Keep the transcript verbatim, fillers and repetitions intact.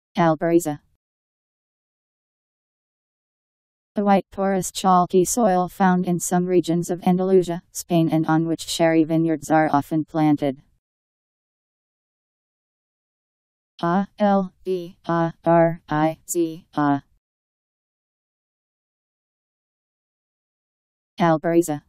Albariza. A white porous chalky soil found in some regions of Andalusia, Spain, and on which sherry vineyards are often planted. A L B A R I Z A. Albariza.